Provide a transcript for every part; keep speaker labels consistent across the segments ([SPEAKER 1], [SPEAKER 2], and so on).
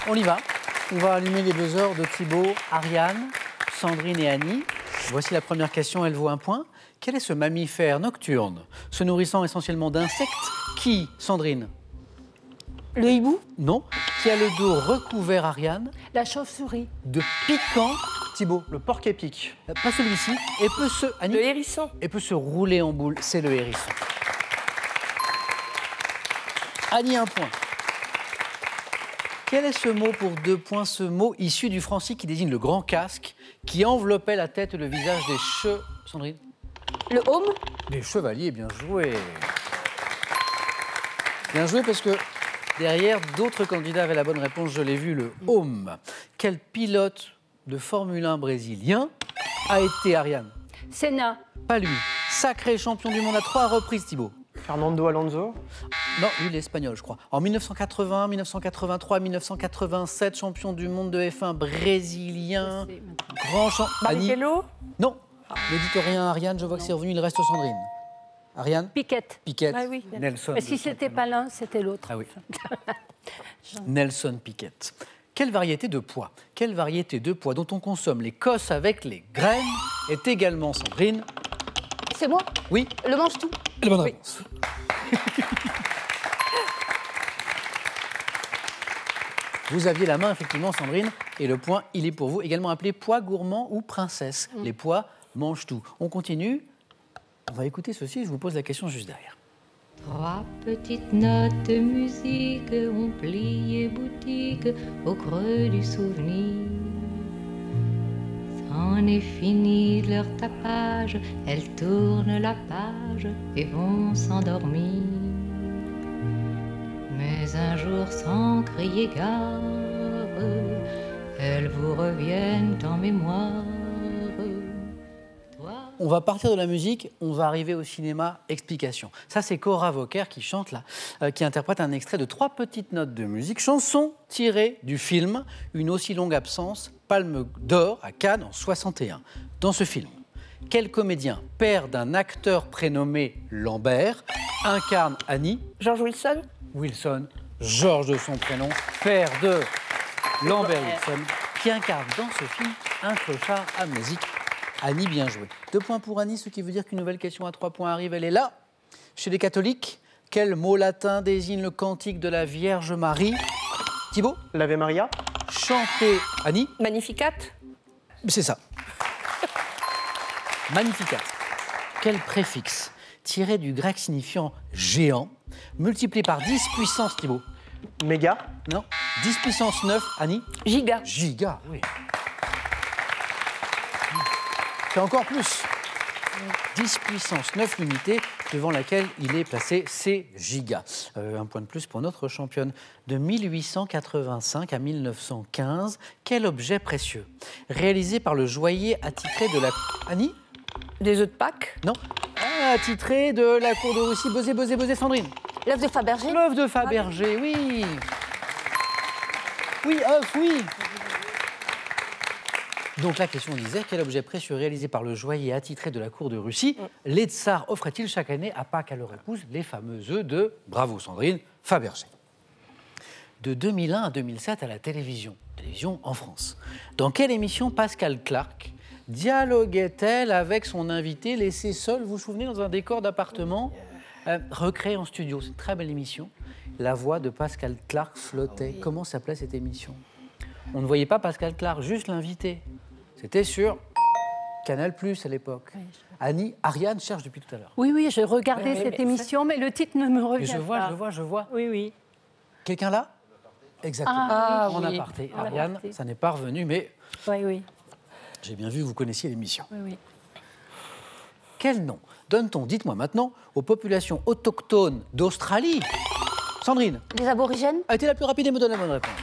[SPEAKER 1] On y va. On va allumer les buzzers de Thibaut, Ariane, Sandrine et Annie. Voici la première question, elle vaut un point. Quel est ce mammifère nocturne, se nourrissant essentiellement d'insectes, qui, Sandrine?
[SPEAKER 2] Le hibou?
[SPEAKER 1] Non. Qui a le dos recouvert, Ariane?
[SPEAKER 2] La chauve-souris.
[SPEAKER 1] De piquant, Thibaut?
[SPEAKER 3] Le porc-épic.
[SPEAKER 1] Pas celui-ci. Et peut se... Annie?
[SPEAKER 2] Le hérisson.
[SPEAKER 1] Et peut se rouler en boule, c'est le hérisson. Annie, un point. Quel est ce mot pour 2 points? Ce mot issu du français qui désigne le grand casque qui enveloppait la tête et le visage des Sandrine?
[SPEAKER 2] Le home?
[SPEAKER 1] Des chevaliers, bien joué. Bien joué parce que derrière, d'autres candidats avaient la bonne réponse, je l'ai vu, le home. Quel pilote de Formule 1 brésilien a été, Ariane?
[SPEAKER 2] Senna.
[SPEAKER 1] Pas lui. Sacré champion du monde à 3 reprises, Thibaut.
[SPEAKER 3] Fernando Alonso.
[SPEAKER 1] Non, lui, il est espagnol, je crois. En 1980, 1983, 1987, champion du monde de F1 brésilien. Grand champion.
[SPEAKER 2] Barrichello?
[SPEAKER 1] Non. Ne dites rien, Ariane, je vois que c'est revenu, il reste Sandrine. Ariane?
[SPEAKER 2] Piquet.
[SPEAKER 1] Piquet.
[SPEAKER 2] Ah oui.
[SPEAKER 1] Nelson.
[SPEAKER 2] Mais si c'était pas l'un, c'était l'autre.
[SPEAKER 1] Ah oui. Nelson Piquet. Quelle variété de pois? Quelle variété de pois dont on consomme l'écosse avec les graines est également, Sandrine?
[SPEAKER 2] C'est moi?
[SPEAKER 1] Oui.
[SPEAKER 2] Le mange-tout?
[SPEAKER 1] La bonne réponse. Vous aviez la main, effectivement, Sandrine, et le point, il est pour vous, également appelé pois gourmand ou princesse. Les pois mangent tout. On continue. On va écouter ceci, je vous pose la question juste derrière.
[SPEAKER 4] 3 petites notes de musique ont plié boutique au creux du souvenir. C'en est fini de leur tapage, elles tournent la page et vont s'endormir. Mais un jour sans crier gare, elles vous reviennent en mémoire.
[SPEAKER 1] On va partir de la musique, on va arriver au cinéma. Explication. Ça, c'est Cora Vauquer qui chante là, qui interprète un extrait de 3 petites notes de musique, chanson tirée du film Une aussi longue absence, Palme d'or à Cannes en 61. Dans ce film, quel comédien, père d'un acteur prénommé Lambert, incarne Annie?
[SPEAKER 2] George Wilson?
[SPEAKER 1] Wilson, Georges de son prénom, père de Lambert Wilson, qui incarne dans ce film un clochard amnésique. Annie, bien joué. 2 points pour Annie, ce qui veut dire qu'une nouvelle question à 3 points arrive. Elle est là. Chez les catholiques, quel mot latin désigne le cantique de la Vierge Marie? Thibaut?
[SPEAKER 3] L'Ave Maria.
[SPEAKER 1] Chanté, Annie?
[SPEAKER 2] Magnificat?
[SPEAKER 1] C'est ça. Magnificat. Quel préfixe tiré du grec signifiant géant, multiplié par 10 puissance, Thibaut?
[SPEAKER 3] Méga.
[SPEAKER 1] Non. 10 puissance 9, Annie?
[SPEAKER 2] Giga.
[SPEAKER 1] Giga, oui. C'est encore plus. 10 puissance 9 l'unité devant laquelle il est placé, c'est giga. Un point de plus pour notre championne. De 1885 à 1915, quel objet précieux, réalisé par le joaillier attitré de la... Annie?
[SPEAKER 2] Des œufs de Pâques?
[SPEAKER 1] Non. Attitré de la cour de Russie. Buzzer, Sandrine.
[SPEAKER 2] L'œuf de Fabergé?
[SPEAKER 1] L'œuf de Fabergé, oui. Oui, œuf, oui. Donc la question disait, quel objet précieux réalisé par le joaillier attitré de la cour de Russie les tsars offraient-ils chaque année à Pâques à leur épouse les fameux œufs de, bravo Sandrine, Fabergé? De 2001 à 2007 à la télévision en France. Dans quelle émission Pascal Clark dialoguait-elle avec son invité laissé seul, vous vous souvenez, dans un décor d'appartement recréé en studio? C'est une très belle émission. La voix de Pascal Clark flottait. Comment s'appelait cette émission? On ne voyait pas Pascal Clark, juste l'invité. C'était sur Canal+ à l'époque. Oui, Annie, Ariane cherche depuis tout à l'heure.
[SPEAKER 2] Oui, oui, je regardais cette émission, mais le titre ne me revient pas.
[SPEAKER 1] Je vois.
[SPEAKER 2] Oui, oui.
[SPEAKER 1] Quelqu'un là? Exactement.
[SPEAKER 2] Ah,
[SPEAKER 1] en
[SPEAKER 2] oui.
[SPEAKER 1] aparté. Ariane, ça n'est pas revenu, mais
[SPEAKER 2] oui, oui.
[SPEAKER 1] J'ai bien vu que vous connaissiez l'émission.
[SPEAKER 2] Oui, oui.
[SPEAKER 1] Quel nom donne-t-on, dites-moi maintenant, aux populations autochtones d'Australie? Sandrine?
[SPEAKER 2] Les aborigènes?
[SPEAKER 1] A été la plus rapide et me donne la bonne réponse.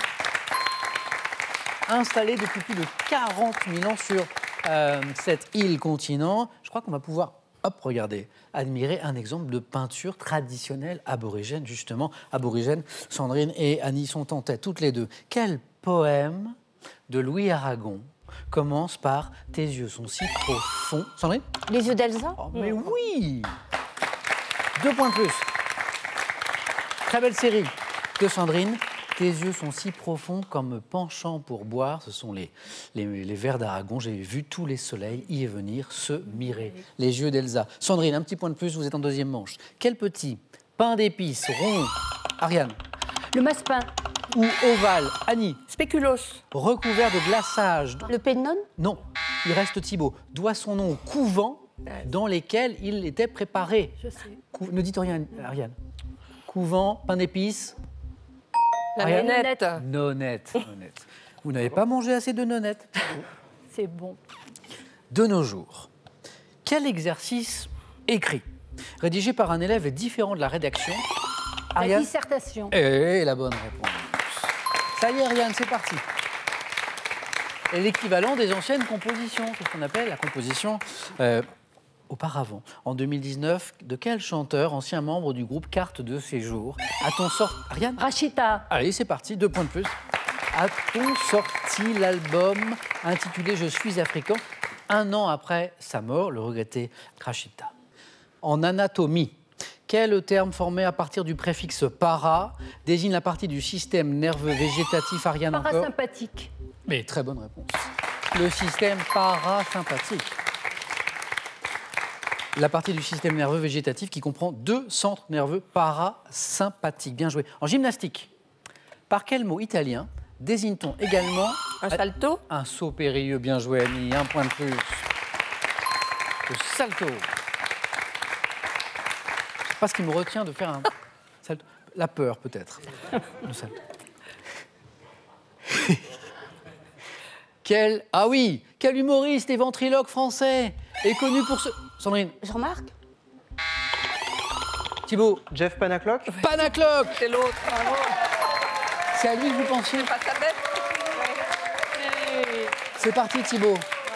[SPEAKER 1] Installés depuis plus de 40 000 ans sur cette île-continent. Je crois qu'on va pouvoir, regardez, admirer un exemple de peinture traditionnelle aborigène, justement. Aborigène, Sandrine et Annie sont en tête, toutes les deux. Quel poème de Louis Aragon commence par « Tes yeux sont si profonds ». Sandrine?
[SPEAKER 2] Les yeux d'Elsa?
[SPEAKER 1] Oh, mais oui! 2 points de plus. Très belle série de Sandrine. Tes yeux sont si profonds comme me penchant pour boire. Ce sont les vers d'Aragon. J'ai vu tous les soleils y venir se mirer. Les yeux d'Elsa. Sandrine, un petit point de plus, vous êtes en deuxième manche. Quel petit pain d'épices rond, Ariane,
[SPEAKER 2] Le massepain.
[SPEAKER 1] ou ovale, Annie,
[SPEAKER 5] Spéculoos.
[SPEAKER 1] recouvert de glaçage?
[SPEAKER 5] Le pennon.
[SPEAKER 1] Non, il reste Thibaut. Doit son nom au couvent dans lesquels il était préparé.
[SPEAKER 2] Je sais.
[SPEAKER 1] Ne dites rien, Ariane. Couvent, pain d'épices.
[SPEAKER 5] La
[SPEAKER 1] Ariane.
[SPEAKER 5] nonnette.
[SPEAKER 1] Nonnette. Nonnette. Vous n'avez pas mangé assez de nonnettes?
[SPEAKER 2] C'est bon.
[SPEAKER 1] De nos jours, quel exercice écrit, rédigé par un élève est différent de la rédaction?
[SPEAKER 2] La
[SPEAKER 1] Ariane.
[SPEAKER 2] dissertation.
[SPEAKER 1] Et la bonne réponse. Ça y est, Ariane, c'est parti. Et l'équivalent des anciennes compositions, c'est ce qu'on appelle la composition auparavant. En 2019, de quel chanteur, ancien membre du groupe Carte de Séjour, a-t-on sorti... Ariane?
[SPEAKER 2] Rachita.
[SPEAKER 1] Allez, c'est parti, 2 points de plus. A-t-on sorti l'album intitulé « Je suis africain » un an après sa mort, le regretté Rachita? En anatomie, quel terme formé à partir du préfixe para désigne la partie du système nerveux végétatif? Ariane encore?
[SPEAKER 2] Parasympathique.
[SPEAKER 1] Mais très bonne réponse. Le système parasympathique. La partie du système nerveux végétatif qui comprend 2 centres nerveux parasympathiques. Bien joué. En gymnastique, par quel mot italien désigne-t-on également
[SPEAKER 5] Un salto.
[SPEAKER 1] un saut périlleux? Bien joué, Annie. 1 point de plus. Le salto. C'est pas ce qui me retient de faire un salto. La peur, peut-être. Le salto. Ah oui, quel humoriste et ventriloque français est connu pour ce... Sandrine.
[SPEAKER 5] Jean-Marc.
[SPEAKER 1] Thibaut.
[SPEAKER 3] Jeff Panaclock.
[SPEAKER 1] Panaclock.
[SPEAKER 5] C'est l'autre.
[SPEAKER 1] C'est à lui que vous pensiez?
[SPEAKER 5] Pas ta bête.
[SPEAKER 1] C'est parti, Thibaut.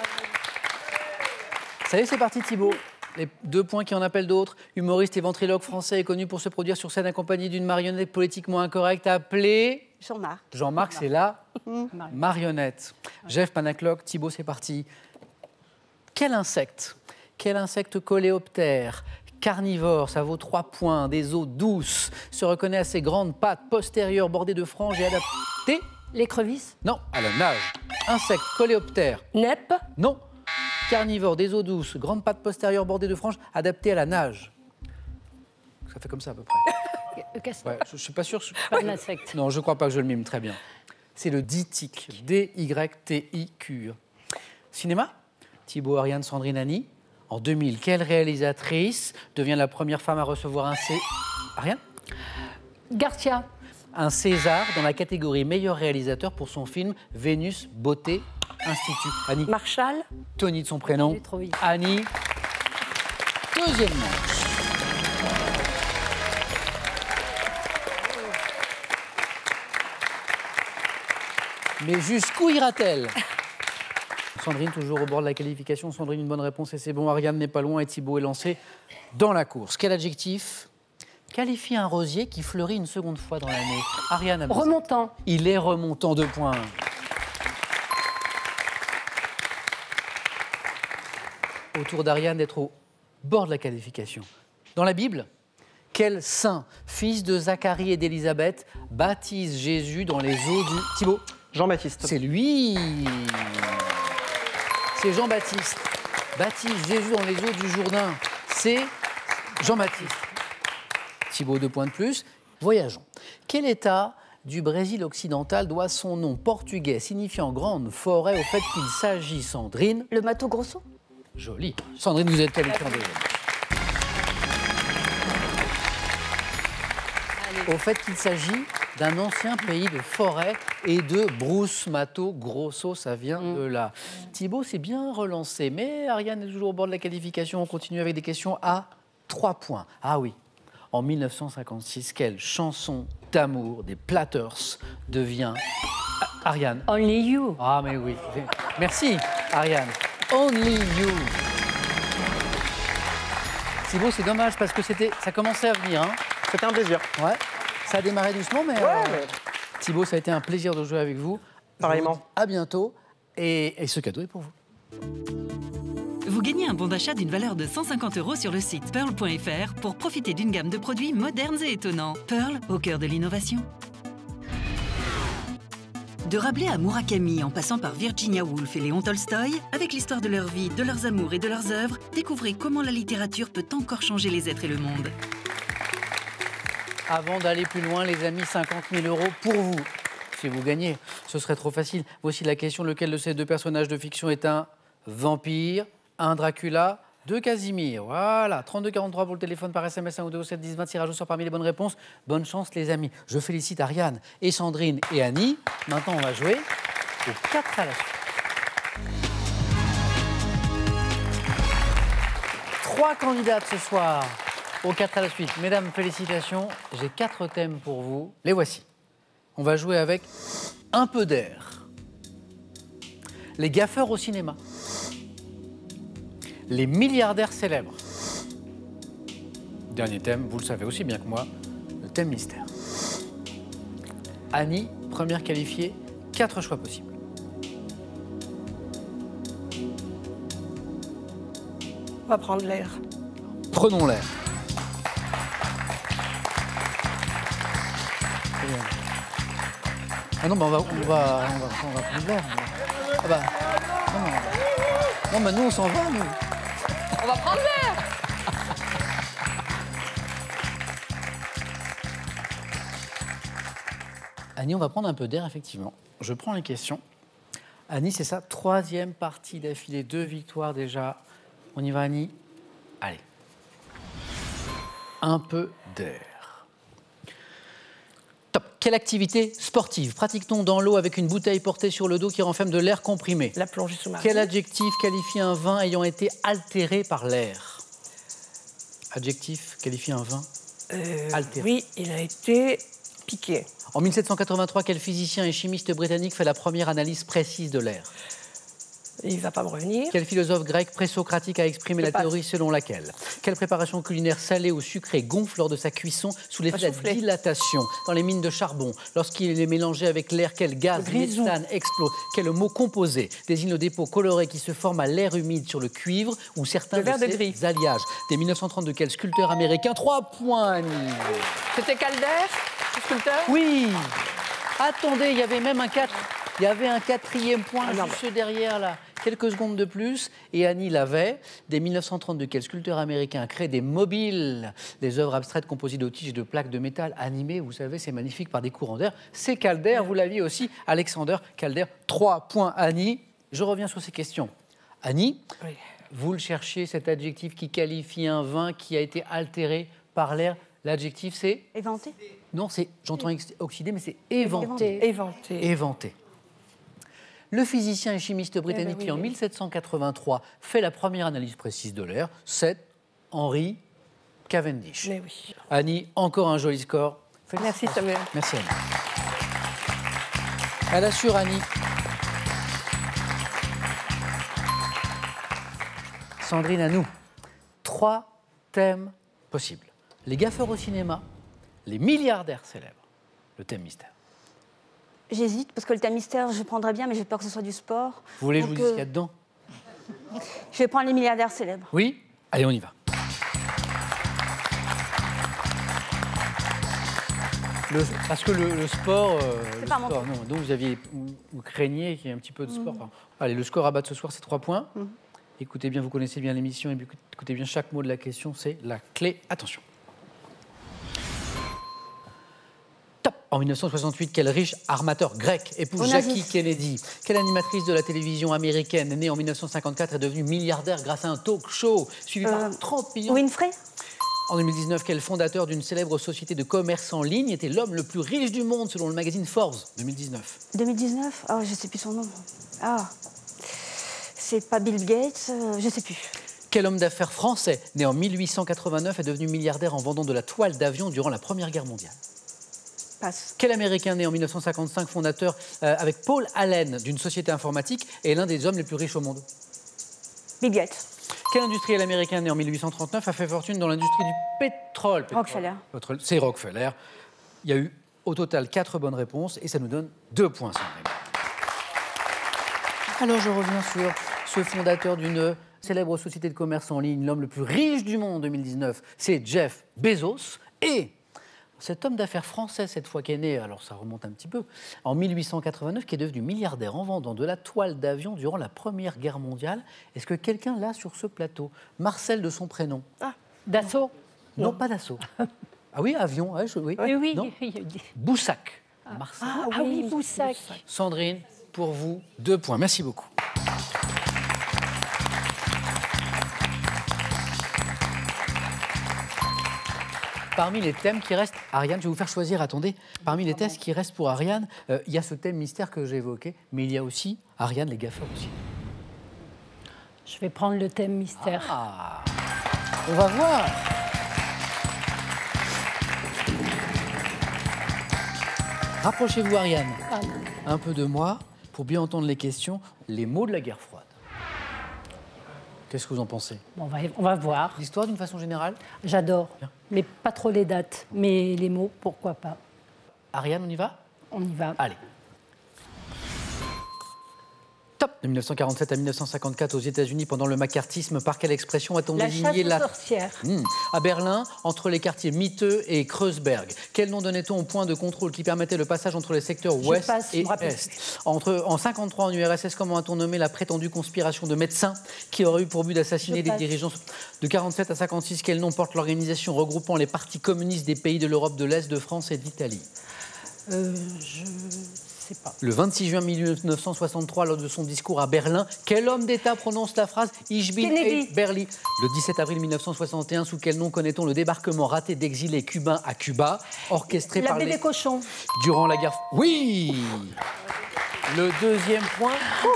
[SPEAKER 1] Ça y est, c'est parti, Thibaut. Les 2 points qui en appellent d'autres. Humoriste et ventriloque français est connu pour se produire sur scène accompagné d'une marionnette politiquement incorrecte appelée...
[SPEAKER 5] Jean-Marc.
[SPEAKER 1] Jean-Marc, c'est la marionnette. Jeff Panaclock, Thibaut, c'est parti. Quel insecte coléoptère, carnivore, ça vaut 3 points, des eaux douces, se reconnaît à ses grandes pattes postérieures bordées de franges et adaptées?
[SPEAKER 2] L'écrevisse.
[SPEAKER 1] Non, à la nage. Insecte coléoptère.
[SPEAKER 5] Neppe.
[SPEAKER 1] Non. Carnivore, des eaux douces, grandes pattes postérieures bordées de franges, adaptées à la nage. Ça fait comme ça à peu près. Ouais, je ne suis pas sûr.
[SPEAKER 2] Pas un insecte.
[SPEAKER 1] Non, je ne crois pas que je le mime très bien. C'est le ditique. D-Y-T-I-Q. Cinéma. Thibaut, Ariane, Sandrine, Annie. En 2000, quelle réalisatrice devient la première femme à recevoir un Ariane?
[SPEAKER 2] Garcia.
[SPEAKER 1] Un César dans la catégorie meilleur réalisateur pour son film Vénus, Beauté, Institut. Annie.
[SPEAKER 5] Marshall.
[SPEAKER 1] Tony de son prénom.
[SPEAKER 2] J'ai trop vite.
[SPEAKER 1] Annie. Deuxième manche. Mais jusqu'où ira-t-elle? Sandrine, toujours au bord de la qualification. Sandrine, une bonne réponse et c'est bon. Ariane n'est pas loin et Thibaut est lancé dans la course. Quel adjectif qualifie un rosier qui fleurit une seconde fois dans l'année? Ariane.
[SPEAKER 2] Remontant.
[SPEAKER 1] Il est remontant, 2 points. Autour d'Ariane d'être au bord de la qualification. Dans la Bible, quel saint, fils de Zacharie et d'Élisabeth, baptise Jésus dans les eaux du... Thibaut.
[SPEAKER 3] Jean-Baptiste.
[SPEAKER 1] C'est lui. C'est Jean-Baptiste. Baptise Jésus dans les eaux du Jourdain. C'est Jean-Baptiste. Thibaut, 2 points de plus. Voyageons. Quel État du Brésil occidental doit son nom portugais signifiant grande forêt au fait qu'il s'agit, Sandrine?
[SPEAKER 5] Le Mato Grosso.
[SPEAKER 1] Joli. Sandrine, vous êtes qualifiée en deuxième. Au fait qu'il s'agit d'un ancien pays de forêt et de brousse. Mato Grosso, ça vient de là. Thibaut s'est bien relancé, mais Ariane est toujours au bord de la qualification. On continue avec des questions à 3 points. Ah oui, en 1956, quelle chanson d'amour des Platters devient... Ariane.
[SPEAKER 2] Only You.
[SPEAKER 1] Ah mais oui. Merci, Ariane. Only You. Thibaut, c'est dommage parce que ça commençait à venir. Hein.
[SPEAKER 3] C'était un plaisir.
[SPEAKER 1] Ouais. Ça a démarré doucement, mais
[SPEAKER 3] Ouais.
[SPEAKER 1] Thibaut, ça a été un plaisir de jouer avec vous.
[SPEAKER 3] Pareillement.
[SPEAKER 1] À bientôt. Et ce cadeau est pour vous.
[SPEAKER 6] Vous gagnez un bon d'achat d'une valeur de 150 € sur le site pearl.fr pour profiter d'une gamme de produits modernes et étonnants. Pearl, au cœur de l'innovation. De Rabelais à Murakami, en passant par Virginia Woolf et Léon Tolstoï, avec l'histoire de leur vie, de leurs amours et de leurs œuvres, découvrez comment la littérature peut encore changer les êtres et le monde.
[SPEAKER 1] Avant d'aller plus loin, les amis, 50 000 € pour vous. Si vous gagnez, ce serait trop facile. Voici la question, lequel de ces deux personnages de fiction est un vampire, un Dracula, deux Casimir? Voilà, 3243 pour le téléphone par SMS 1 ou 2 au 7 10 20, tirage au sort parmi les bonnes réponses. Bonne chance les amis. Je félicite Ariane et Sandrine et Annie. Maintenant, on va jouer aux 4 à la suite. 3 candidates ce soir aux 4 à la suite. Mesdames, félicitations. J'ai 4 thèmes pour vous. Les voici. On va jouer avec un peu d'air. Les gaffeurs au cinéma. Les milliardaires célèbres. Dernier thème, vous le savez aussi bien que moi, le thème mystère. Annie, première qualifiée, 4 choix possibles.
[SPEAKER 5] On va prendre l'air.
[SPEAKER 1] Prenons l'air. Ah non, bah on va prendre l'air. Ah bah, non, mais nous on s'en va, nous.
[SPEAKER 5] On va prendre l'air.
[SPEAKER 1] Annie, on va prendre un peu d'air, effectivement. Je prends les questions. Annie, c'est sa 3e partie d'affilée. 2 victoires déjà. On y va, Annie? Allez. Un peu d'air. Top. Quelle activité sportive pratique-t-on dans l'eau avec une bouteille portée sur le dos qui renferme de l'air comprimé?
[SPEAKER 5] La plongée sous-marine.
[SPEAKER 1] Quel adjectif qualifie un vin ayant été altéré par l'air? Adjectif qualifie un vin altéré.
[SPEAKER 5] Oui, il a été piqué.
[SPEAKER 1] En 1783, quel physicien et chimiste britannique fait la première analyse précise de l'air?
[SPEAKER 5] Il ne va pas me revenir.
[SPEAKER 1] Quel philosophe grec présocratique a exprimé la théorie selon laquelle quelle préparation culinaire salée ou sucrée gonfle lors de sa cuisson sous l'effet de la dilatation dans les mines de charbon? Lorsqu'il est mélangé avec l'air, quel gaz méthane explose? Quel mot composé désigne le dépôt coloré qui se forme à l'air humide sur le cuivre ou certains de ses alliages? Dès 1932, quel sculpteur américain? 3 points, Annie.
[SPEAKER 5] C'était Calder, le sculpteur?
[SPEAKER 1] Oui. Attendez, il y avait même un 4. Il y avait un 4e point juste derrière, là. Quelques secondes de plus, et Annie l'avait. Dès 1932, quel sculpteur américain a créé des mobiles, des œuvres abstraites composées de tiges et de plaques de métal animées? Vous savez, c'est magnifique par des courants d'air. C'est Calder, vous l'aviez aussi, Alexander Calder. 3 points, Annie. Je reviens sur ces questions. Annie, oui. Vous le cherchez, cet adjectif qui qualifie un vin qui a été altéré par l'air. L'adjectif, c'est?
[SPEAKER 2] Éventé.
[SPEAKER 1] Non, c'est, j'entends oxydé, mais c'est éventé.
[SPEAKER 5] Éventé.
[SPEAKER 1] Éventé. Le physicien et chimiste britannique qui, en 1783, fait la première analyse précise de l'air, c'est Henry Cavendish.
[SPEAKER 5] Mais oui.
[SPEAKER 1] Annie, encore un joli score.
[SPEAKER 5] Merci Samuel.
[SPEAKER 1] Merci Annie. Elle assure Annie. Sandrine, à nous. 3 thèmes possibles. Les gaffeurs au cinéma, les milliardaires célèbres, le thème mystère.
[SPEAKER 2] J'hésite, parce que le thème mystère, je prendrais bien, mais j'ai peur que ce soit du sport.
[SPEAKER 1] Vous voulez que je vous dise ce qu'il y a dedans?
[SPEAKER 2] Je vais prendre les milliardaires célèbres.
[SPEAKER 1] Oui? Allez, on y va. Parce que le sport...
[SPEAKER 2] c'est pas mon
[SPEAKER 1] sport, non, donc vous craignez qu'il y ait un petit peu de sport. Enfin, allez, le score à battre ce soir, c'est 3 points. Écoutez bien, vous connaissez bien l'émission, et écoutez bien chaque mot de la question, c'est la clé. Attention. Top. En 1968, quel riche armateur grec épouse Jackie Kennedy? Quelle animatrice de la télévision américaine née en 1954 est devenue milliardaire grâce à un talk show suivi par 30 millions?
[SPEAKER 2] Winfrey.
[SPEAKER 1] En 2019, quel fondateur d'une célèbre société de commerce en ligne était l'homme le plus riche du monde selon le magazine Forbes? 2019.
[SPEAKER 2] 2019? Oh, je ne sais plus son nom. Ah, c'est pas Bill Gates, je ne sais plus.
[SPEAKER 1] Quel homme d'affaires français, né en 1889, est devenu milliardaire en vendant de la toile d'avion durant la Première Guerre mondiale?
[SPEAKER 2] Passe.
[SPEAKER 1] Quel Américain né en 1955, fondateur avec Paul Allen d'une société informatique, est l'un des hommes les plus riches au monde?
[SPEAKER 2] Bill Gates.
[SPEAKER 1] Quel industriel américain né en 1839 a fait fortune dans l'industrie du pétrole?
[SPEAKER 2] Rockefeller.
[SPEAKER 1] C'est Rockefeller. Il y a eu au total 4 bonnes réponses et ça nous donne 2 points. Alors je reviens sur ce fondateur d'une célèbre société de commerce en ligne, l'homme le plus riche du monde en 2019, c'est Jeff Bezos. Et cet homme d'affaires français, cette fois, qui est né, alors ça remonte un petit peu, en 1889, qui est devenu milliardaire en vendant de la toile d'avion durant la Première Guerre mondiale. Est-ce que quelqu'un l'a sur ce plateau? Marcel de son prénom.
[SPEAKER 7] Dassault.
[SPEAKER 1] Non, pas Dassault. Ah oui, avion, oui.
[SPEAKER 7] Oui.
[SPEAKER 1] Non. Boussac. Marcel.
[SPEAKER 7] Ah oui, Boussac.
[SPEAKER 1] Sandrine, pour vous, 2 points. Merci beaucoup. Parmi les thèmes qui restent, Ariane, je vais vous faire choisir, attendez, parmi les thèmes qui restent pour Ariane, il y a ce thème mystère que j'ai évoqué, mais il y a aussi, Ariane, les gaffeurs aussi.
[SPEAKER 7] Je vais prendre le thème mystère.
[SPEAKER 1] Ah, on va voir. Rapprochez-vous, Ariane, un peu de moi, pour bien entendre les questions, les mots de la guerre froide. Qu'est-ce que vous en pensez?
[SPEAKER 7] Bon, on va voir.
[SPEAKER 1] L'histoire d'une façon générale?
[SPEAKER 7] J'adore,
[SPEAKER 1] Bien.
[SPEAKER 7] mais pas trop les dates. Mais les mots, pourquoi pas?
[SPEAKER 1] Ariane, on y va?
[SPEAKER 7] On y va.
[SPEAKER 1] Allez. Top. De 1947 à 1954 aux États-Unis, pendant le macartisme, par quelle expression a-t-on
[SPEAKER 7] La
[SPEAKER 1] désigné
[SPEAKER 7] chasse aux sorcières.
[SPEAKER 1] À Berlin, entre les quartiers Mitte et Kreuzberg, quel nom donnait-on au point de contrôle qui permettait le passage entre les secteurs ouest
[SPEAKER 7] passe, je
[SPEAKER 1] et
[SPEAKER 7] me rappelle
[SPEAKER 1] est? En 1953, en URSS, comment a-t-on nommé la prétendue conspiration de médecins qui aurait eu pour but d'assassiner
[SPEAKER 7] Je
[SPEAKER 1] des
[SPEAKER 7] passe.
[SPEAKER 1] dirigeants? De 1947 à 1956, quel nom porte l'organisation regroupant les partis communistes des pays de l'Europe de l'Est, de France et d'Italie?
[SPEAKER 7] Je sais pas.
[SPEAKER 1] Le 26 juin 1963, lors de son discours à Berlin, quel homme d'État prononce la phrase « Ich bin
[SPEAKER 7] Kennedy.
[SPEAKER 1] et Berlin ». Le 17 avril 1961, sous quel nom connaît-on le débarquement raté d'exilés cubains à Cuba, orchestré
[SPEAKER 7] La
[SPEAKER 1] par
[SPEAKER 7] baie
[SPEAKER 1] les...
[SPEAKER 7] des cochons.
[SPEAKER 1] Durant la guerre... Oui. Le deuxième point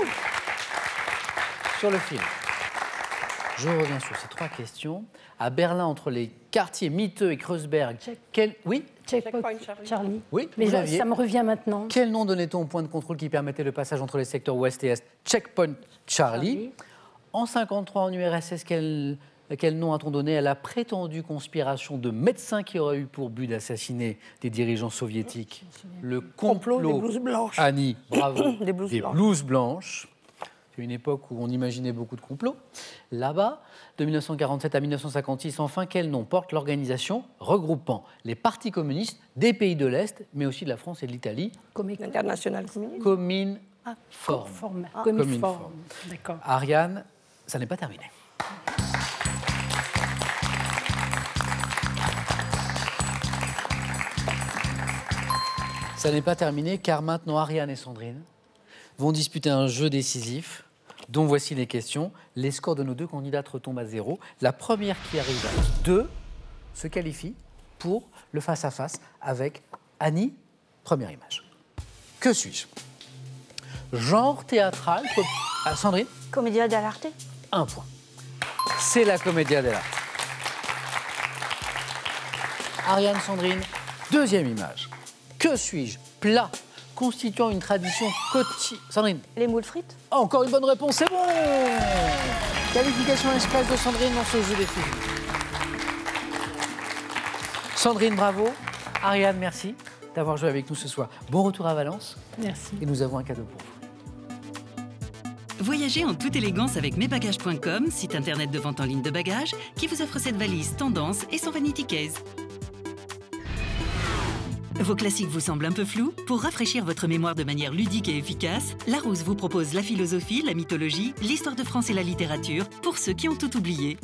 [SPEAKER 1] sur le film. Je reviens sur ces 3 questions. À Berlin, entre les quartiers Mitte et Kreuzberg, Oui.
[SPEAKER 7] Checkpoint Charlie.
[SPEAKER 1] Oui,
[SPEAKER 7] Mais
[SPEAKER 1] vous l'aviez.
[SPEAKER 7] ça me revient maintenant.
[SPEAKER 1] Quel nom donnait-on au point de contrôle qui permettait le passage entre les secteurs ouest et est? Checkpoint Charlie. En 1953, en URSS, quel nom a-t-on donné à la prétendue conspiration de médecins qui aurait eu pour but d'assassiner des dirigeants soviétiques? Le complot
[SPEAKER 5] des blouses blanches.
[SPEAKER 1] Annie, bravo.
[SPEAKER 5] Des blouses blanches.
[SPEAKER 1] Blouses blanches. C'est une époque où on imaginait beaucoup de complots. Là-bas, de 1947 à 1956, enfin, quel nom porte l'organisation regroupant les partis communistes des pays de l'Est, mais aussi de la France et de l'Italie?
[SPEAKER 5] International communiste.
[SPEAKER 1] Cominform.
[SPEAKER 7] Cominform. D'accord.
[SPEAKER 1] Ariane, ça n'est pas terminé. Ça n'est pas terminé car maintenant Ariane et Sandrine vont disputer un jeu décisif dont voici les questions. Les scores de nos 2 candidates retombent à 0. La première qui arrive à 2 se qualifie pour le face-à-face avec Annie. Première image. Que suis-je? Genre théâtral. Sandrine?
[SPEAKER 2] Commedia dell'arte.
[SPEAKER 1] 1 point. C'est la Commedia dell'arte. Ariane, Sandrine, deuxième image. Que suis-je? Plat constituant une tradition quotidienne. Sandrine?
[SPEAKER 2] Les moules frites.
[SPEAKER 1] Oh, encore une bonne réponse, c'est bon! Qualification express de Sandrine dans ce jeu des filles. Sandrine, bravo. Ariane, merci d'avoir joué avec nous ce soir. Bon retour à Valence.
[SPEAKER 7] Merci.
[SPEAKER 1] Et nous avons un cadeau pour vous.
[SPEAKER 6] Voyagez en toute élégance avec mesbagages.com, site internet de vente en ligne de bagages, qui vous offre cette valise tendance et son vanity case. Vos classiques vous semblent un peu flous? Pour rafraîchir votre mémoire de manière ludique et efficace, Larousse vous propose la philosophie, la mythologie, l'histoire de France et la littérature, pour ceux qui ont tout oublié.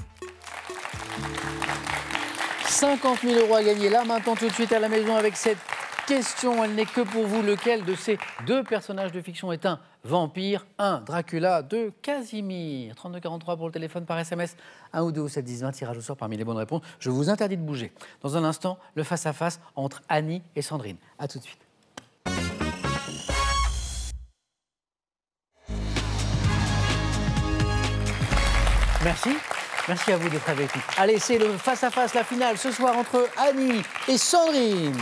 [SPEAKER 1] 50 000 € à gagner là, maintenant, tout de suite à la maison avec cette question. Elle n'est que pour vous. Lequel de ces 2 personnages de fiction est un vampire? 1, Dracula. 2, Casimir. 3243 pour le téléphone, par SMS. 1 ou 2 ou 7 10 20, tirage au sort parmi les bonnes réponses. Je vous interdis de bouger. Dans un instant, le face-à-face entre Annie et Sandrine. A tout de suite. Merci. Merci à vous d'être avec nous. Allez, c'est le face-à-face, la finale, ce soir entre Annie et Sandrine.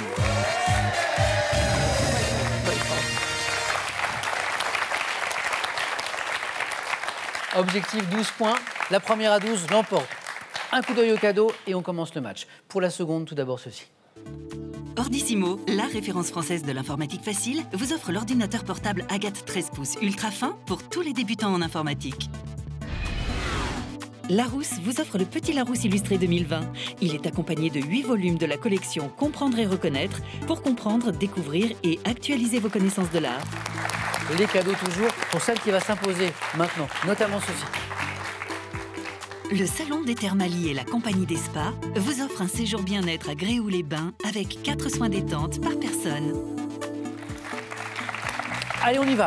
[SPEAKER 1] Objectif 12 points. La première à 12 l'emporte. Un coup d'œil au cadeau et on commence le match. Pour la seconde, tout d'abord ceci.
[SPEAKER 6] Ordissimo, la référence française de l'informatique facile, vous offre l'ordinateur portable Agathe 13 pouces ultra fin pour tous les débutants en informatique. Larousse vous offre le Petit Larousse illustré 2020. Il est accompagné de 8 volumes de la collection Comprendre et reconnaître pour comprendre, découvrir et actualiser vos connaissances de l'art.
[SPEAKER 1] Les cadeaux toujours pour celle qui va s'imposer maintenant, notamment ceci.
[SPEAKER 6] Le Salon des Thermalies et la Compagnie des Spas vous offrent un séjour bien-être à Gréoux-les-Bains avec 4 soins détente par personne.
[SPEAKER 1] Allez, on y va.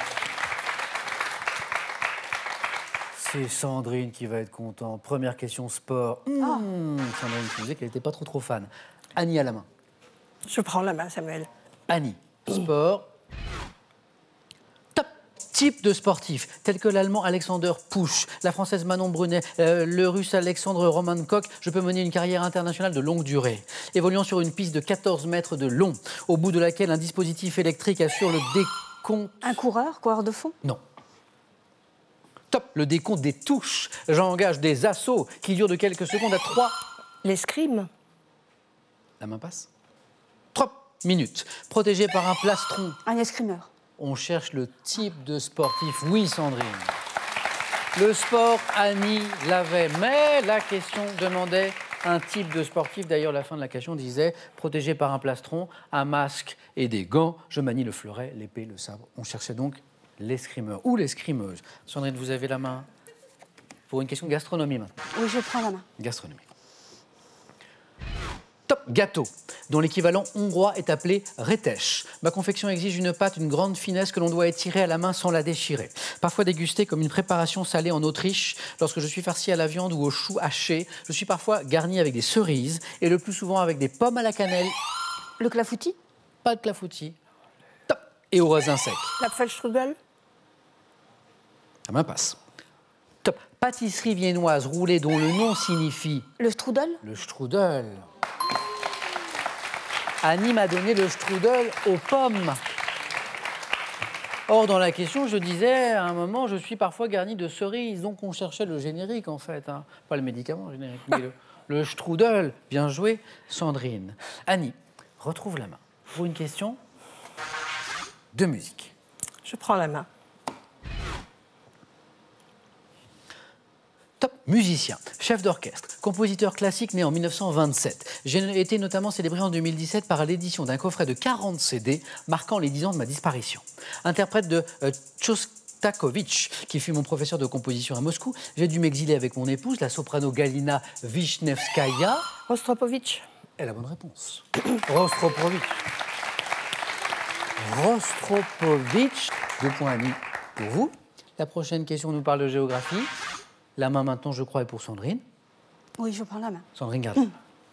[SPEAKER 1] C'est Sandrine qui va être contente. Première question sport. Sandrine qui disait qu'elle n'était pas trop fan. Annie à la main.
[SPEAKER 5] Je prends la main, Samuel.
[SPEAKER 1] Annie, sport. Top. Type de sportif, tel que l'Allemand Alexander Pusch, la Française Manon Brunet, le Russe Alexandre Romankov, je peux mener une carrière internationale de longue durée. Évoluant sur une piste de 14 mètres de long, au bout de laquelle un dispositif électrique assure le décompte...
[SPEAKER 2] Un coureur de fond?
[SPEAKER 1] Non. Top, le décompte des touches. J'engage des assauts qui durent de quelques secondes à 3...
[SPEAKER 5] L'escrime.
[SPEAKER 1] La main passe. 3 minutes. Protégé par un plastron.
[SPEAKER 2] Un escrimeur.
[SPEAKER 1] On cherche le type de sportif. Oui, Sandrine. Le sport, Annie l'avait. Mais la question demandait un type de sportif. D'ailleurs, la fin de la question disait protégé par un plastron, un masque et des gants. Je manie le fleuret, l'épée, le sabre. On cherchait donc l'escrimeur ou l'escrimeuse. Sandrine, vous avez la main pour une question de gastronomie maintenant.
[SPEAKER 2] Oui, je prends la main.
[SPEAKER 1] Gastronomie. Top gâteau, dont l'équivalent hongrois est appelé retesh. Ma confection exige une pâte, une grande finesse que l'on doit étirer à la main sans la déchirer. Parfois dégustée comme une préparation salée en Autriche, lorsque je suis farci à la viande ou au chou haché, je suis parfois garni avec des cerises et le plus souvent avec des pommes à la cannelle.
[SPEAKER 2] Le clafoutis?
[SPEAKER 1] Pas de clafoutis. Top. Et au raisin sec.
[SPEAKER 5] La Feldstrudel.
[SPEAKER 1] La main passe. Top. Pâtisserie viennoise roulée dont le nom signifie...
[SPEAKER 2] Le strudel?
[SPEAKER 1] Le strudel. Annie m'a donné le strudel aux pommes. Or, dans la question, je disais, à un moment, je suis parfois garni de cerises. Donc, on cherchait le générique, en fait. Hein. Pas le médicament, le générique, mais le strudel. Bien joué, Sandrine. Annie, retrouve la main pour une question de musique.
[SPEAKER 5] Je prends la main.
[SPEAKER 1] Top musicien, chef d'orchestre, compositeur classique né en 1927. J'ai été notamment célébré en 2017 par l'édition d'un coffret de 40 CD marquant les 10 ans de ma disparition. Interprète de Shostakovich, qui fut mon professeur de composition à Moscou, j'ai dû m'exiler avec mon épouse, la soprano Galina Vishnevskaya.
[SPEAKER 5] Rostropovitch.
[SPEAKER 1] Et la bonne réponse. Rostropovitch. Rostropovitch. 2 points Annie pour vous. La prochaine question nous parle de géographie. La main maintenant, je crois, est pour Sandrine.
[SPEAKER 2] Oui, je prends la main.
[SPEAKER 1] Sandrine, garde.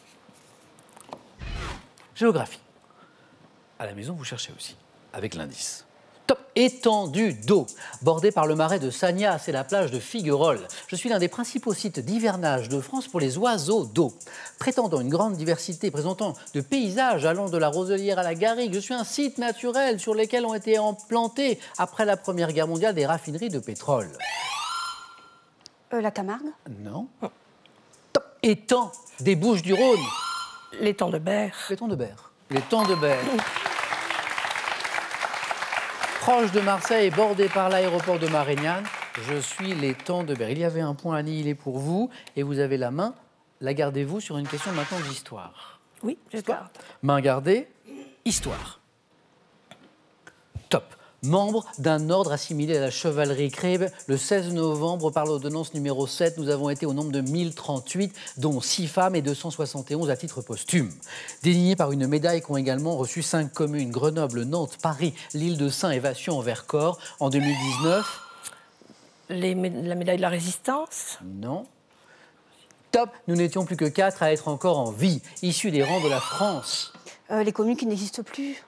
[SPEAKER 1] Géographie. À la maison, vous cherchez aussi, avec l'indice. Top. Étendue d'eau, bordée par le marais de Sagnas et la plage de Figueroles. Je suis l'un des principaux sites d'hivernage de France pour les oiseaux d'eau. Prétendant une grande diversité, présentant de paysages allant de la Roselière à la Garrigue, je suis un site naturel sur lequel ont été implantées, après la Première Guerre mondiale, des raffineries de pétrole.
[SPEAKER 2] La Camargue?
[SPEAKER 1] Non. Top. Étang des Bouches-du-Rhône.
[SPEAKER 5] L'étang de Berre.
[SPEAKER 1] L'étang de Berre. L'étang de Berre. Proche de Marseille, bordé par l'aéroport de Marignane, je suis l'étang de Berre. Il y avait un point, Annie, il est pour vous. Et vous avez la main. La gardez-vous sur une question maintenant d'histoire.
[SPEAKER 5] Oui, je garde.
[SPEAKER 1] Main gardée, histoire. Top. Membre d'un ordre assimilé à la chevalerie créé le 16 novembre par l'ordonnance numéro 7. Nous avons été au nombre de 1038, dont 6 femmes et 271 à titre posthume. Désignés par une médaille qu'ont également reçu 5 communes, Grenoble, Nantes, Paris, l'Île-de-Saint et Vachon en Vercors. En 2019...
[SPEAKER 5] La médaille de la Résistance.
[SPEAKER 1] Non. Top, nous n'étions plus que 4 à être encore en vie, issus des rangs de la France.
[SPEAKER 2] Les communes qui n'existent plus.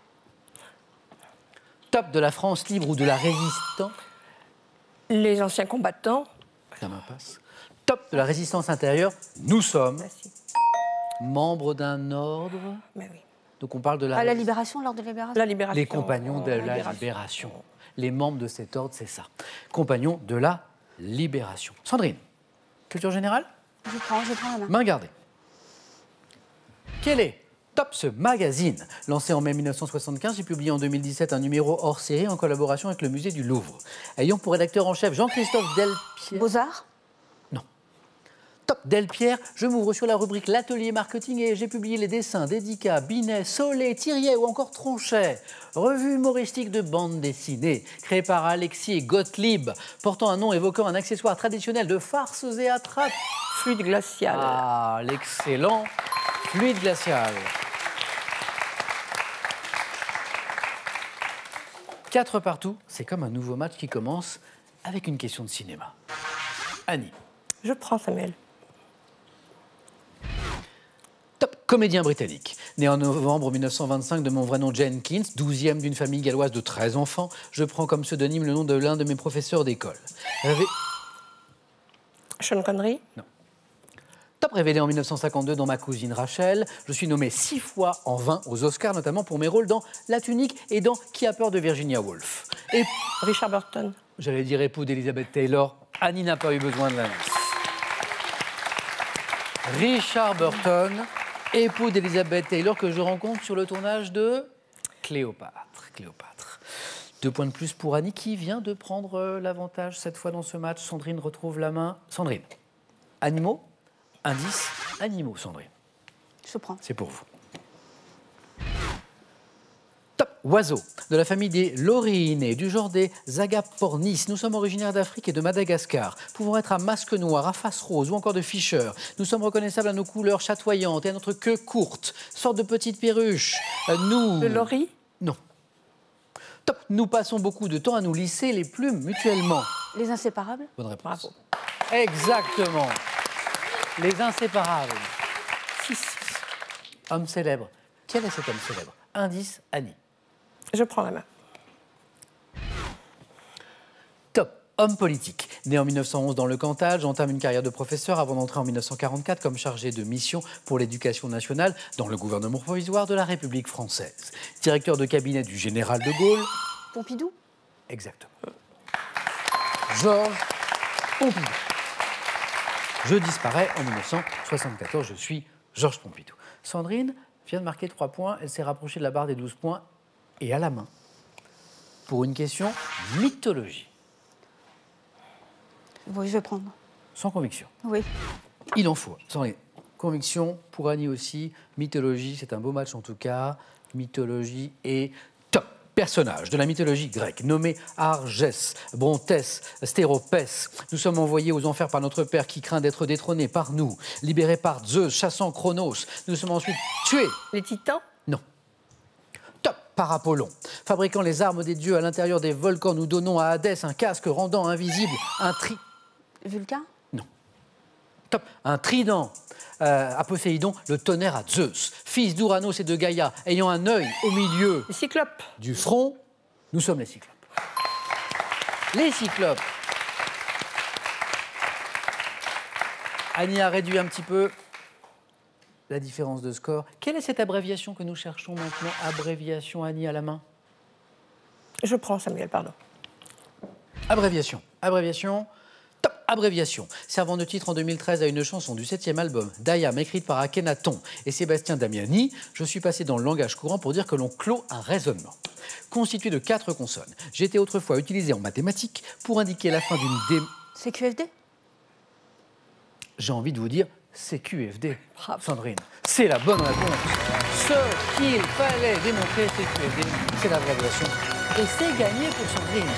[SPEAKER 1] Top de la France libre ou de la résistance.
[SPEAKER 5] Les anciens combattants.
[SPEAKER 1] Ça me passe. Top de la résistance intérieure. Nous sommes
[SPEAKER 5] Merci.
[SPEAKER 1] membres d'un ordre.
[SPEAKER 5] Mais oui.
[SPEAKER 1] Donc on parle de la...
[SPEAKER 2] À la Libération, l'ordre de la Libération.
[SPEAKER 5] La libération.
[SPEAKER 1] Les compagnons de la libération. Les membres de cet ordre, c'est ça. Compagnons de la libération. Sandrine, culture générale?
[SPEAKER 2] Je prends la main.
[SPEAKER 1] Main gardée. Quel est Tops Magazine, lancé en mai 1975 et publié en 2017 un numéro hors série en collaboration avec le musée du Louvre. Ayant pour rédacteur en chef Jean-Christophe Delpierre.
[SPEAKER 2] Beaux-Arts?
[SPEAKER 1] Non. Top Delpierre, je m'ouvre sur la rubrique l'atelier marketing et j'ai publié les dessins d'Edica, Binet, Solé, Thiriet ou encore Tronchet. Revue humoristique de bande dessinée, créée par Alexis Gottlieb, portant un nom évoquant un accessoire traditionnel de farces et attrapes.
[SPEAKER 5] Fluide glacial.
[SPEAKER 1] Ah, l'excellent fluide glacial. 4 partout, c'est comme un nouveau match qui commence avec une question de cinéma. Annie.
[SPEAKER 5] Je prends Samuel.
[SPEAKER 1] Top comédien britannique. Né en novembre 1925 de mon vrai nom Jenkins, 12e d'une famille galloise de 13 enfants, je prends comme pseudonyme le nom de l'un de mes professeurs d'école.
[SPEAKER 5] Sean Connery.
[SPEAKER 1] Non. Top révélé en 1952 dans Ma cousine Rachel. Je suis nommé 6 fois en 20 aux Oscars, notamment pour mes rôles dans La Tunique et dans Qui a peur de Virginia Woolf. Et
[SPEAKER 5] Richard Burton.
[SPEAKER 1] j'allais dire époux d'Elizabeth Taylor. Annie n'a pas eu besoin de l'annonce. Richard Burton, époux d'Elizabeth Taylor, que je rencontre sur le tournage de Cléopâtre. 2 points de plus pour Annie, qui vient de prendre l'avantage cette fois dans ce match. Sandrine retrouve la main. Sandrine, animaux, indice, animaux, Sandrine.
[SPEAKER 2] Je prends.
[SPEAKER 1] C'est pour vous. Top oiseaux, de la famille des Loriinae, du genre des Agapornis. Nous sommes originaires d'Afrique et de Madagascar, pouvant être à masque noir, à face rose ou encore de Fischer. Nous sommes reconnaissables à nos couleurs chatoyantes et à notre queue courte, sorte de petite perruche. Nous...
[SPEAKER 5] Le lori.
[SPEAKER 1] Non. Top, nous passons beaucoup de temps à nous lisser les plumes mutuellement.
[SPEAKER 2] Les inséparables.
[SPEAKER 1] Bonne réponse.
[SPEAKER 5] Bravo.
[SPEAKER 1] Exactement. Les inséparables. 6. Homme célèbre. Quel est cet homme célèbre? Indice, Annie.
[SPEAKER 5] Je prends la main.
[SPEAKER 1] Top, homme politique. Né en 1911 dans le Cantal, j'entame une carrière de professeur avant d'entrer en 1944 comme chargé de mission pour l'éducation nationale dans le gouvernement provisoire de la République française. Directeur de cabinet du général de Gaulle.
[SPEAKER 2] Pompidou.
[SPEAKER 1] Exactement. Georges Pompidou. Je disparais en 1974, je suis Georges Pompidou. Sandrine vient de marquer 3 points, elle s'est rapprochée de la barre des 12 points et à la main pour une question mythologie.
[SPEAKER 2] Oui, je vais prendre.
[SPEAKER 1] Sans conviction.
[SPEAKER 2] Oui.
[SPEAKER 1] Il en faut. Sandrine, conviction pour Annie aussi. Mythologie, c'est un beau match en tout cas. Mythologie et top. Personnage de la mythologie grecque, nommé Argès, Brontès, Stéropès. Nous sommes envoyés aux enfers par notre père qui craint d'être détrôné par nous. Libérés par Zeus, chassant Chronos. Nous sommes ensuite tués.
[SPEAKER 5] Les titans.
[SPEAKER 1] Non. Top par Apollon. Fabriquant les armes des dieux à l'intérieur des volcans, nous donnons à Hadès un casque rendant invisible un
[SPEAKER 2] Vulcain.
[SPEAKER 1] Non. Top. Un trident à Poséidon, le tonnerre à Zeus. Fils d'Ouranos et de Gaïa, ayant un œil au milieu
[SPEAKER 5] Les cyclopes.
[SPEAKER 1] du front, nous sommes les cyclopes. Les cyclopes. Annie a réduit un petit peu la différence de score. Quelle est cette abréviation que nous cherchons maintenant? Abréviation, Annie, à la main.
[SPEAKER 5] Je prends Samuel, pardon.
[SPEAKER 1] Abréviation. Abréviation. Top. Abréviation. Servant de titre en 2013 à une chanson du 7e album d'Ayam, écrite par Akhenaton et Sébastien Damiani, je suis passé dans le langage courant pour dire que l'on clôt un raisonnement. Constitué de 4 consonnes, j'étais autrefois utilisé en mathématiques pour indiquer la fin d'une
[SPEAKER 2] C'est QFD.
[SPEAKER 1] J'ai envie de vous dire, c'est QFD.
[SPEAKER 5] Bravo.
[SPEAKER 1] Sandrine, c'est la bonne réponse. Ce qu'il fallait démontrer, c'est QFD. C'est l'abréviation. Et c'est gagné pour Sandrine.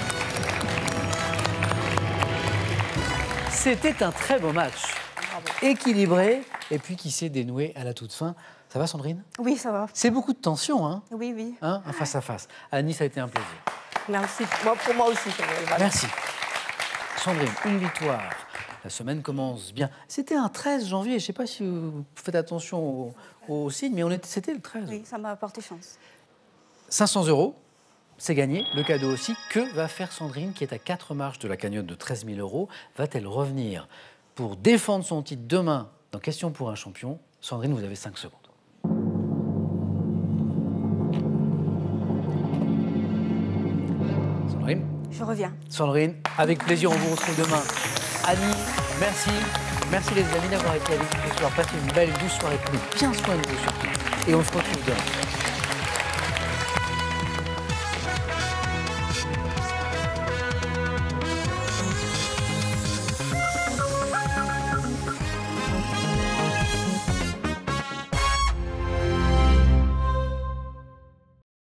[SPEAKER 1] C'était un très beau match. Équilibré, et puis qui s'est dénoué à la toute fin. Ça va, Sandrine?
[SPEAKER 2] Oui, ça va.
[SPEAKER 1] C'est beaucoup de tension, hein,
[SPEAKER 2] Oui, oui.
[SPEAKER 1] hein, un face à face. Annie, ça a été un plaisir.
[SPEAKER 5] Merci. Pour moi aussi, Samuel. Voilà.
[SPEAKER 1] Merci. Sandrine, une victoire. La semaine commence bien. C'était un 13 janvier. Je ne sais pas si vous faites attention au signe, mais c'était le 13.
[SPEAKER 2] Oui, ça m'a apporté chance.
[SPEAKER 1] 500 €, c'est gagné. Le cadeau aussi. Que va faire Sandrine, qui est à 4 marches de la cagnotte de 13 000 €? Va-t-elle revenir pour défendre son titre demain dans Question pour un champion? Sandrine, vous avez 5 secondes. Sandrine?
[SPEAKER 2] Je reviens.
[SPEAKER 1] Sandrine, avec plaisir, on vous retrouve demain. Annie, merci. Merci les amis d'avoir été avec nous ce soir. Passez une belle, douce soirée. Prenez bien soin de vous surtout. Et on se retrouve demain.